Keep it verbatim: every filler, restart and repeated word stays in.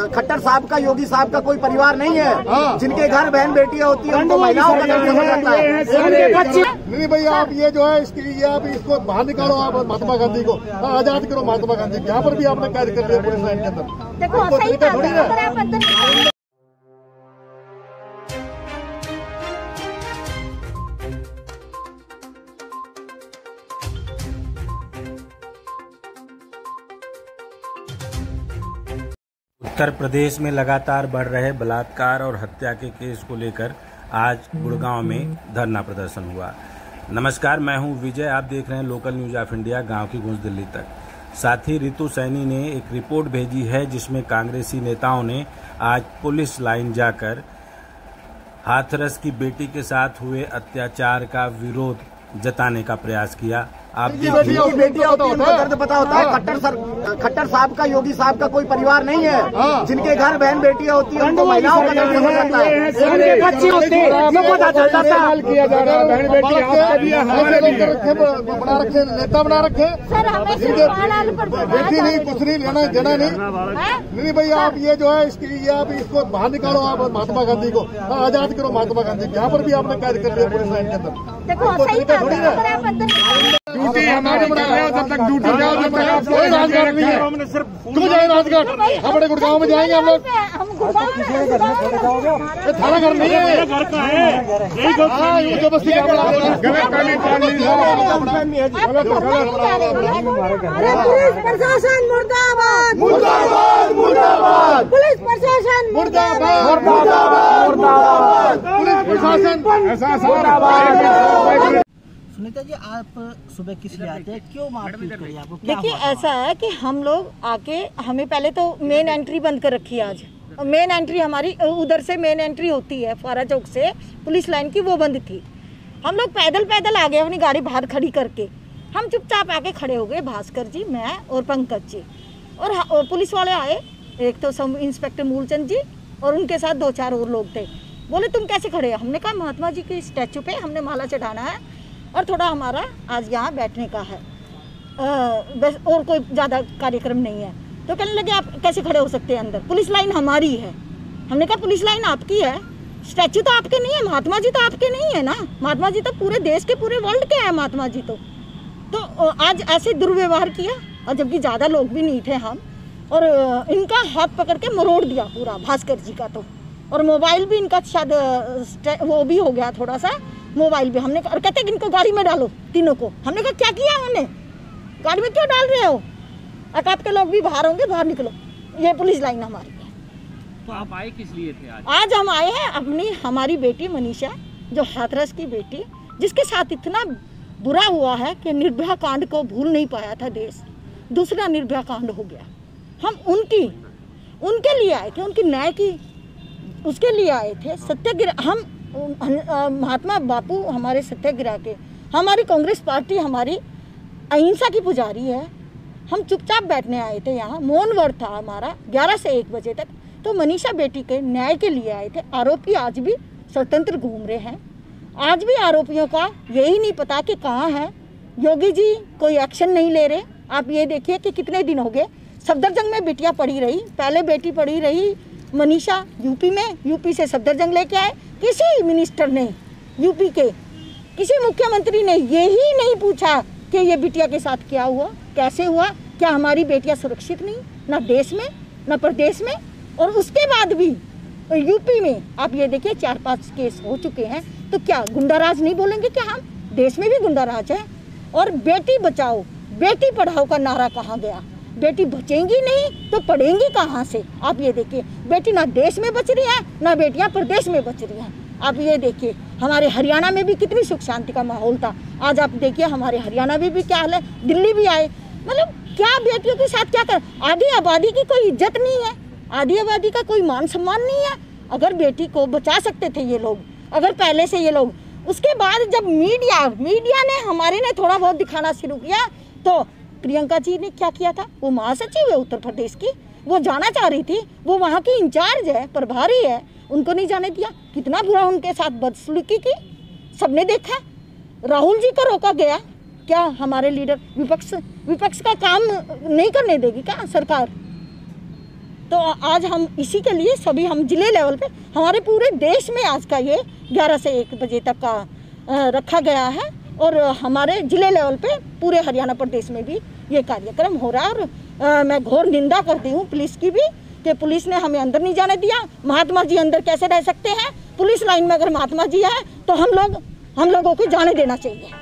खट्टर साहब का, योगी साहब का कोई परिवार नहीं है जिनके घर बहन बेटियां होती है, उनको महिलाओं का दर्जा दिया जाता है। नहीं भाई, आप ये जो है इसके ये आप इसको बाहर निकालो, आप महात्मा गांधी को आजाद करो। महात्मा गांधी को यहाँ पर भी आपने कैद कर लिया पुलिस लाइन के अंदर। देखो सही थोड़ी ना। उत्तर प्रदेश में लगातार बढ़ रहे बलात्कार और हत्या के केस को लेकर आज गुड़गांव में धरना प्रदर्शन हुआ। नमस्कार, मैं हूं विजय, आप देख रहे हैं लोकल न्यूज ऑफ इंडिया, गांव की गूंज दिल्ली तक। साथी रितु सैनी ने एक रिपोर्ट भेजी है जिसमें कांग्रेसी नेताओं ने आज पुलिस लाइन जाकर हाथरस की बेटी के साथ हुए अत्याचार का विरोध जताने का प्रयास किया। आप बेटियां होती है, उनको दर्द पता होता है। खट्टर सर खट्टर साहब का, योगी साहब का कोई परिवार नहीं है जिनके घर बहन बेटियां होती है, उनको महिलाओं का दर्जा दिया जाता है। बच्चे होते हैं, पता चल जाता है किया जा रहा है। बहन बेटी बना रखे, नेता बना रखे, बेटी नहीं, कुछ नहीं, लेना देना नहीं। नहीं भाई, आप ये जो है इसकी ये आप इसको बाहर निकालो, आप महात्मा गांधी को आजाद करो। महात्मा गांधी को यहाँ पर भी आपने कैद कर लिया पुलिस लाइन के अंदर। देखो सही थोड़ी ना। ड्यूटी हमारी बना रहे हो, जब तक ड्यूटी जाओ तब तक आप कोई राजघाट नहीं है। हमने सिर्फ क्यों जाए राजघाट? हम बड़े गुड़गांव में जाएंगे हम लोग। थाना घर नहीं है, घर का है। यही जो बस्ती प्रशासन मुर्दाबाद, मुर्दाबाद, मुर्दाबाद। पुलिस प्रशासन मुर्दाबाद, मुर्दाबाद। पुलिस प्रशासन सुनीता जी, आप सुबह किस लिए आते हैं, क्यों मारपीट करी आपको? देखिए, ऐसा है कि हम लोग आके, हमें पहले तो मेन एंट्री बंद कर रखी है आज। मेन एंट्री हमारी उधर से मेन एंट्री होती है फुआरा चौक से पुलिस लाइन की, वो बंद थी। हम लोग पैदल पैदल आ गए अपनी गाड़ी बाहर खड़ी करके। हम चुपचाप आके खड़े हो गए, भास्कर जी, मैं और पंकज जी, और, और पुलिस वाले आए। एक तो सब इंस्पेक्टर मूलचंद जी और उनके साथ दो चार और लोग थे। बोले तुम कैसे खड़े हो? हमने कहा महात्मा जी के स्टैचू पे हमने माला चढ़ाना है और थोड़ा हमारा आज यहाँ बैठने का है, बस, और कोई ज़्यादा कार्यक्रम नहीं है। तो कहने लगे आप कैसे खड़े हो सकते हैं अंदर, पुलिस लाइन हमारी है। हमने कहा पुलिस लाइन आपकी है, स्टैचू तो आपके नहीं है, महात्मा जी तो आपके नहीं है ना। महात्मा जी तो पूरे देश के, पूरे वर्ल्ड के हैं महात्मा जी। तो तो आज ऐसे दुर्व्यवहार किया, और जबकि ज़्यादा लोग भी नहीं थे हम, और इनका हाथ पकड़ के मरोड़ दिया पूरा भास्कर जी का। तो और मोबाइल भी इनका शायद वो भी हो गया थोड़ा सा, मोबाइल भी। हमने और कहते इनको गाड़ी में डालो तीनों को। हमने कहा क्या किया हमने, गाड़ी में क्यों डाल रहे हो? अब आपके लोग भी बाहर होंगे, बाहर निकलो, ये पुलिस लाइन हमारी है। तो आप आए किस लिए थे आज? आज हम आए हैं अपनी, हमारी बेटी मनीषा, जो हाथरस की बेटी, जिसके साथ इतना बुरा हुआ है कि निर्भया कांड को भूल नहीं पाया था देश, दूसरा निर्भया कांड हो गया। हम उनकी उनके लिए आए थे, उनकी न्याय की उसके लिए आए थे। सत्याग्रह, हम महात्मा बापू हमारे सत्याग्रह के, हमारी कांग्रेस पार्टी हमारी अहिंसा की पुजारी है। हम चुपचाप बैठने आए थे यहाँ, मौन व्रत था हमारा ग्यारह से एक बजे तक। तो मनीषा बेटी के न्याय के लिए आए थे। आरोपी आज भी स्वतंत्र घूम रहे हैं, आज भी आरोपियों का यही नहीं पता कि कहाँ है। योगी जी कोई एक्शन नहीं ले रहे। आप ये देखिए कि कितने दिन हो गए सफदरजंग में बेटियाँ पड़ी रही, पहले बेटी पड़ी रही मनीषा यूपी में, यूपी से सफदरजंग लेके आए। किसी मिनिस्टर ने, यूपी के किसी मुख्यमंत्री ने यही नहीं पूछा कि ये बिटिया के साथ क्या हुआ, कैसे हुआ, क्या हमारी बेटियां सुरक्षित नहीं, ना देश में ना प्रदेश में। और उसके बाद भी यूपी में आप ये देखिए चार पांच केस हो चुके हैं। तो क्या गुंडाराज नहीं बोलेंगे? क्या हम देश में भी गुंडाराज है? और बेटी बचाओ बेटी पढ़ाओ का नारा कहाँ गया? बेटी बचेंगी नहीं तो पढ़ेंगी कहाँ से? आप ये देखिए, बेटी ना देश में बच रही है, ना बेटियां प्रदेश में बच रही हैं। आप ये देखिए, हमारे हरियाणा में भी कितनी सुख शांति का माहौल था। आज आप देखिए हमारे हरियाणा में भी क्या हाल है, दिल्ली भी आए। मतलब क्या बेटियों के साथ क्या कर, आधी आबादी की कोई इज्जत नहीं है, आधी आबादी का कोई मान सम्मान नहीं है। अगर बेटी को बचा सकते थे ये लोग, अगर पहले से ये लोग, उसके बाद जब मीडिया मीडिया ने हमारे ने थोड़ा बहुत दिखाना शुरू किया, तो प्रियंका जी ने क्या किया था? वो महासचिव है उत्तर प्रदेश की, वो जाना चाह रही थी, वो वहाँ की इंचार्ज है, प्रभारी है, उनको नहीं जाने दिया। कितना बुरा उनके साथ बदसलूकी की सबने देखा। राहुल जी को रोका गया। क्या हमारे लीडर विपक्ष विपक्ष का काम नहीं करने देगी क्या सरकार? तो आज हम इसी के लिए सभी हम जिले लेवल पे, हमारे पूरे देश में आज का ये ग्यारह से एक बजे तक का रखा गया है और हमारे जिले लेवल पे पूरे हरियाणा प्रदेश में भी ये कार्यक्रम हो रहा है। और आ, मैं घोर निंदा करती हूँ पुलिस की भी कि पुलिस ने हमें अंदर नहीं जाने दिया। महात्मा जी अंदर कैसे रह सकते हैं? पुलिस लाइन में अगर महात्मा जी है तो हम लोग हम लोगों को जाने देना चाहिए।